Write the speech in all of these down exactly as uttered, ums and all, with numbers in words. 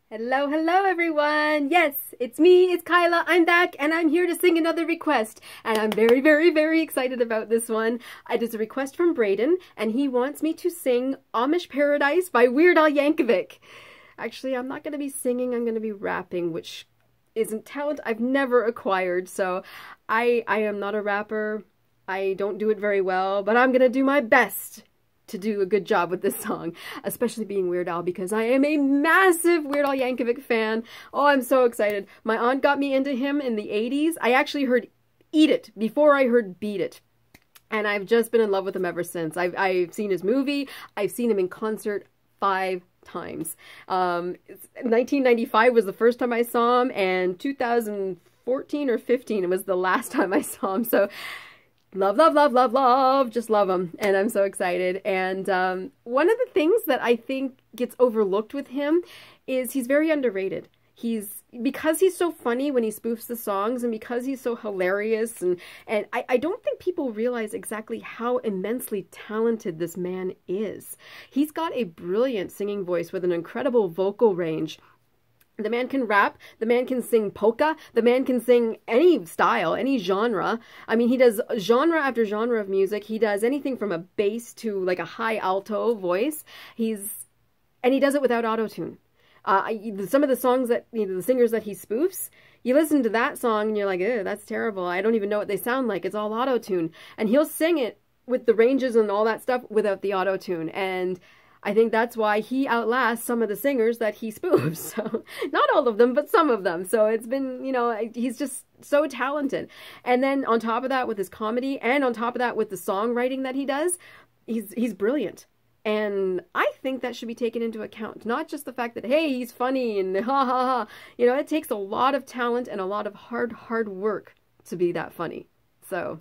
Hello, hello everyone! Yes, it's me, it's Kyla, I'm back, and I'm here to sing another request. And I'm very, very, very excited about this one. It is a request from Braden, and he wants me to sing Amish Paradise by Weird Al Yankovic. Actually, I'm not going to be singing, I'm going to be rapping, which isn't talent I've never acquired, so I, I am not a rapper. I don't do it very well, but I'm going to do my best to do a good job with this song, especially being Weird Al, because I am a massive Weird Al Yankovic fan. Oh, I'm so excited. My aunt got me into him in the eighties. I actually heard Eat It before I heard Beat It. And I've just been in love with him ever since. I've, I've seen his movie. I've seen him in concert five times. Um, nineteen ninety-five was the first time I saw him, and two thousand fourteen or fifteen was the last time I saw him. So love, love, love, love, love, just love him. And I'm so excited. And um, one of the things that I think gets overlooked with him is he's very underrated. He's, because he's so funny when he spoofs the songs, and because he's so hilarious, and, and I, I don't think people realize exactly how immensely talented this man is. He's got a brilliant singing voice with an incredible vocal range. The man can rap, the man can sing polka, the man can sing any style, any genre. I mean, he does genre after genre of music. He does anything from a bass to like a high alto voice. He's, and he does it without auto-tune. Uh, some of the songs that, you know, the singers that he spoofs, you listen to that song and you're like, ew, that's terrible. I don't even know what they sound like. It's all auto-tune. And he'll sing it with the ranges and all that stuff without the auto-tune. And I think that's why he outlasts some of the singers that he spoofs. So, not all of them, but some of them. So it's been, you know, he's just so talented. And then on top of that with his comedy, and on top of that with the songwriting that he does, he's he's brilliant. And I think that should be taken into account. Not just the fact that, hey, he's funny and ha ha ha. You know, it takes a lot of talent and a lot of hard, hard work to be that funny. So,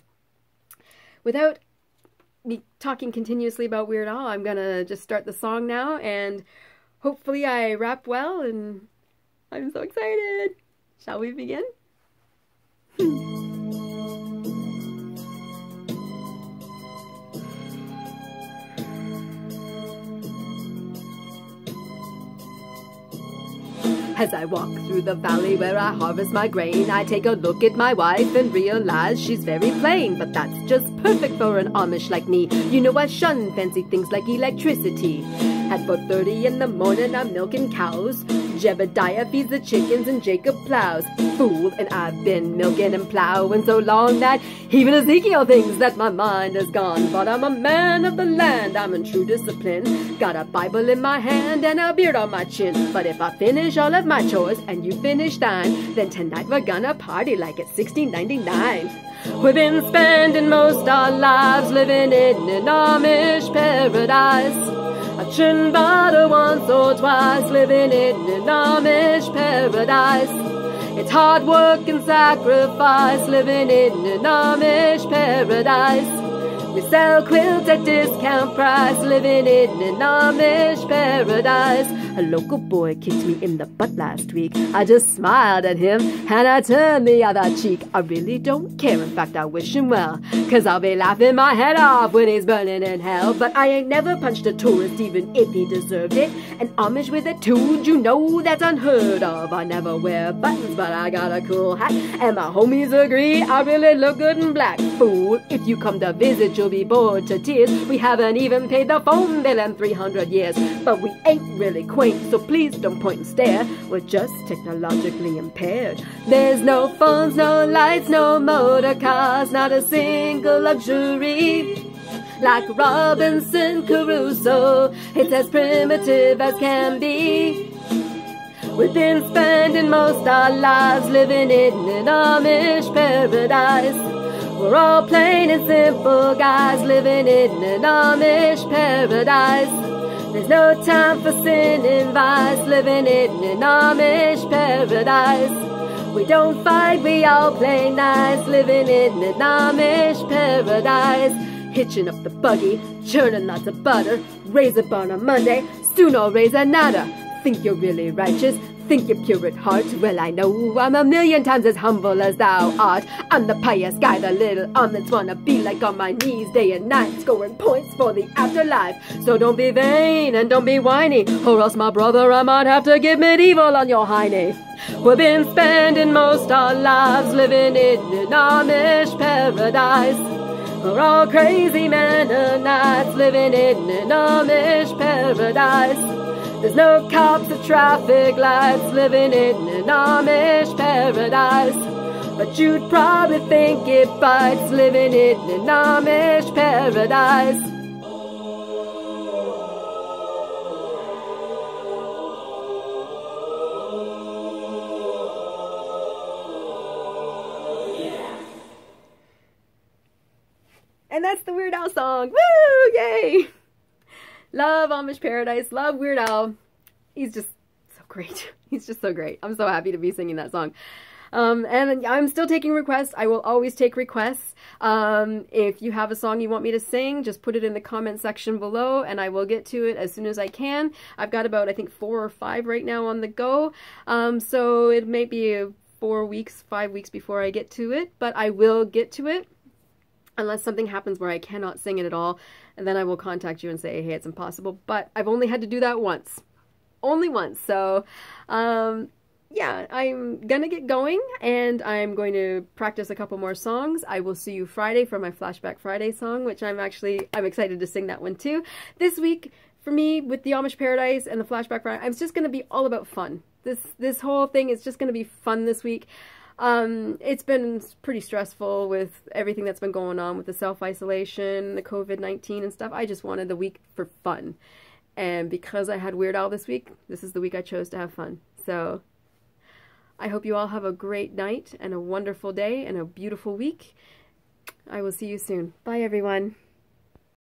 without me talking continuously about Weird Al, I'm gonna just start the song now, and hopefully I rap well, and I'm so excited. Shall we begin? As I walk through the valley where I harvest my grain, I take a look at my wife and realize she's very plain. But that's just perfect for an Amish like me. You know I shun fancy things like electricity. At four thirty in the morning I'm milking cows. Jebediah feeds the chickens and Jacob plows. Fool, and I've been milking and plowing so long that even Ezekiel thinks that my mind is gone. But I'm a man of the land, I'm in true discipline. Got a Bible in my hand and a beard on my chin. But if I finish all of my chores and you finish thine, then tonight we're gonna party like it's sixteen ninety-nine. We've been spending most our lives living in an Amish paradise. I shouldn't bother once or twice, living in an Amish paradise. It's hard work and sacrifice, living in an Amish paradise. We sell quilts at discount price, living in an Amish paradise. A local boy kicked me in the butt last week. I just smiled at him and I turned the other cheek. I really don't care, in fact I wish him well, cause I'll be laughing my head off when he's burning in hell. But I ain't never punched a tourist even if he deserved it. An Amish with a tood, you know that's unheard of. I never wear buttons but I got a cool hat, and my homies agree I really look good in black. Fool, if you come to visit you'll be bored to tears. We haven't even paid the phone bill in three hundred years. But we ain't really quaint, so please don't point and stare. We're just technologically impaired. There's no phones, no lights, no motor cars, not a single luxury. Like Robinson Crusoe, it's as primitive as can be. We've been spending most our lives living in an Amish paradise. We're all plain and simple guys living in an Amish paradise. There's no time for sin and vice, living in an Amish paradise. We don't fight, we all play nice, living in an Amish paradise. Hitching up the buggy, churning lots of butter, raise up on a Monday, soon I'll raise a nada. Think you're really righteous, think you're pure at heart? Well, I know I'm a million times as humble as thou art. I'm the pious guy, the little omelets wanna be like on my knees day and night, scoring points for the afterlife. So don't be vain and don't be whiny, or else, my brother, I might have to get medieval on your hiney. We've been spending most our lives living in an Amish paradise. We're all crazy Mennonites living in an Amish paradise. There's no cops or traffic lights living in an Amish paradise. But you'd probably think it bites living in an Amish paradise. And that's the Weird Al song. Woo! Yay! Love Amish Paradise. Love Weird Al. He's just so great. He's just so great. I'm so happy to be singing that song. Um, and I'm still taking requests. I will always take requests. Um, if you have a song you want me to sing, just put it in the comment section below and I will get to it as soon as I can. I've got about, I think, four or five right now on the go. Um, so it may be four weeks, five weeks before I get to it, but I will get to it. Unless something happens where I cannot sing it at all, and then I will contact you and say, hey, it's impossible. But I've only had to do that once. Only once. So, um, yeah, I'm gonna get going, and I'm going to practice a couple more songs. I will see you Friday for my Flashback Friday song, which I'm actually, I'm excited to sing that one too. This week, for me, with the Amish Paradise and the Flashback Friday, it's just gonna be all about fun. This, this whole thing is just gonna be fun this week. Um, it's been pretty stressful with everything that's been going on with the self-isolation, the COVID nineteen and stuff. I just wanted the week for fun. And because I had Weird Al this week, this is the week I chose to have fun. So I hope you all have a great night and a wonderful day and a beautiful week. I will see you soon. Bye, everyone.